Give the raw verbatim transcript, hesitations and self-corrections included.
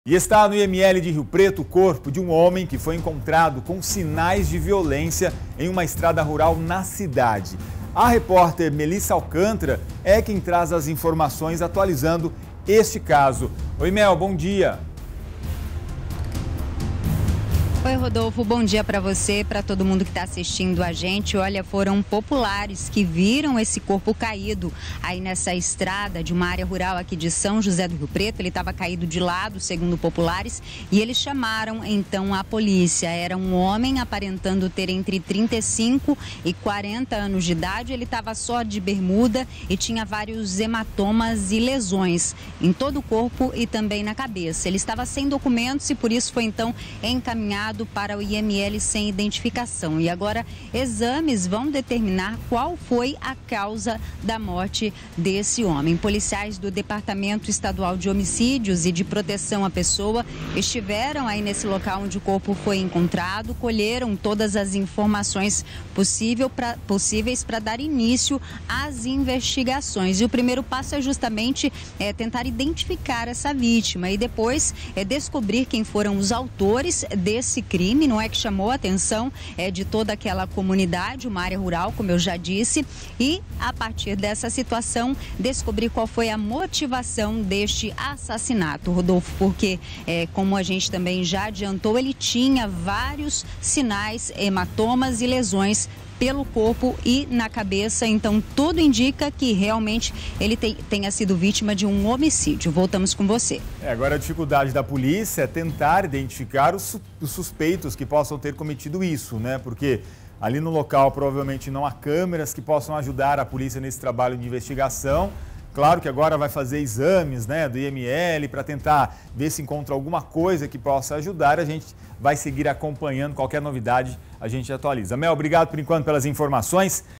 E está no I M L de Rio Preto o corpo de um homem que foi encontrado com sinais de violência em uma estrada rural na cidade. A repórter Melissa Alcântara é quem traz as informações atualizando este caso. Oi, Mel, bom dia. Oi, Rodolfo, bom dia para você, para todo mundo que está assistindo a gente. Olha, foram populares que viram esse corpo caído aí nessa estrada de uma área rural aqui de São José do Rio Preto. Ele estava caído de lado, segundo populares, e eles chamaram então a polícia. Era um homem aparentando ter entre trinta e cinco e quarenta anos de idade. Ele estava só de bermuda e tinha vários hematomas e lesões em todo o corpo e também na cabeça. Ele estava sem documentos e por isso foi então encaminhado para o I M L sem identificação. E agora exames vão determinar qual foi a causa da morte desse homem. Policiais do Departamento Estadual de Homicídios e de Proteção à Pessoa estiveram aí nesse local onde o corpo foi encontrado, colheram todas as informações possível pra, possíveis para dar início às investigações. E o primeiro passo é justamente é, tentar identificar essa vítima e depois é descobrir quem foram os autores desse crime. Não é que chamou a atenção é, de toda aquela comunidade, uma área rural, como eu já disse, e a partir dessa situação descobrir qual foi a motivação deste assassinato, Rodolfo, porque é, como a gente também já adiantou, ele tinha vários sinais, hematomas e lesões pelo corpo e na cabeça, então tudo indica que realmente ele tem, tenha sido vítima de um homicídio. Voltamos com você. É, agora a dificuldade da polícia é tentar identificar os, os suspeitos que possam ter cometido isso, né? Porque ali no local provavelmente não há câmeras que possam ajudar a polícia nesse trabalho de investigação. Claro que agora vai fazer exames, né, do I M L para tentar ver se encontra alguma coisa que possa ajudar. A gente vai seguir acompanhando, qualquer novidade a gente atualiza. Mel, obrigado por enquanto pelas informações.